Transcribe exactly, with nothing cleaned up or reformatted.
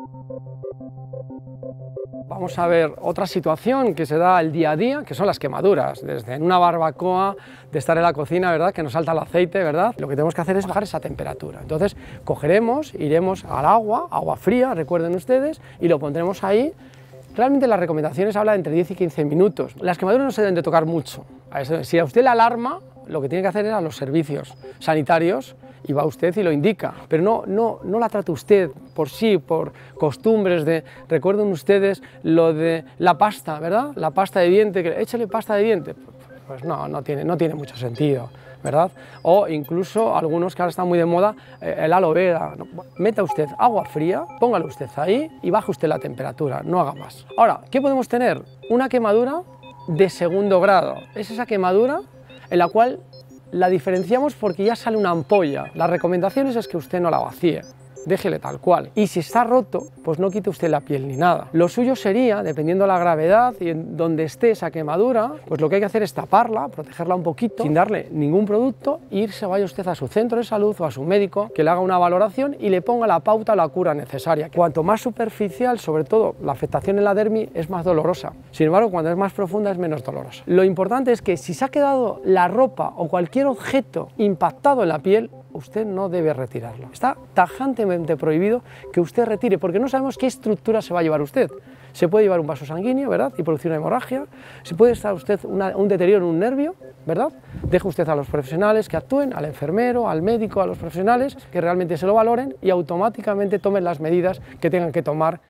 Vamos a ver otra situación que se da el día a día, que son las quemaduras, desde en una barbacoa, de estar en la cocina, ¿verdad?, que nos salta el aceite, ¿verdad? Lo que tenemos que hacer es bajar esa temperatura. Entonces cogeremos, iremos al agua, agua fría, recuerden ustedes, y lo pondremos ahí. Realmente las recomendaciones hablan de entre diez y quince minutos. Las quemaduras no se deben de tocar mucho. Si a usted la alarma, lo que tiene que hacer es a los servicios sanitarios y va usted y lo indica, pero no, no, no la trate usted por sí, por costumbres de, recuerden ustedes lo de la pasta, ¿verdad? La pasta de diente, que échale pasta de diente, pues no, no tiene, no tiene mucho sentido, ¿verdad? O incluso algunos que ahora están muy de moda, eh, el aloe vera. Meta usted agua fría, póngalo usted ahí y baje usted la temperatura, no haga más. Ahora, ¿qué podemos tener? Una quemadura de segundo grado. Es esa quemadura en la cual la diferenciamos porque ya sale una ampolla. Las recomendaciones es que usted no la vacíe, déjele tal cual. Y si está roto, pues no quite usted la piel ni nada. Lo suyo sería, dependiendo de la gravedad y en donde esté esa quemadura, pues lo que hay que hacer es taparla, protegerla un poquito, sin darle ningún producto, e irse, vaya usted a su centro de salud o a su médico, que le haga una valoración y le ponga la pauta o la cura necesaria. Cuanto más superficial, sobre todo la afectación en la dermis, es más dolorosa. Sin embargo, cuando es más profunda es menos dolorosa. Lo importante es que si se ha quedado la ropa o cualquier objeto impactado en la piel, usted no debe retirarlo. Está tajantemente prohibido que usted retire, porque no sabemos qué estructura se va a llevar usted. Se puede llevar un vaso sanguíneo, ¿verdad?, y producir una hemorragia. Se puede estar usted una, un deterioro en un nervio, ¿verdad? Deje usted a los profesionales que actúen, al enfermero, al médico, a los profesionales, que realmente se lo valoren y automáticamente tomen las medidas que tengan que tomar.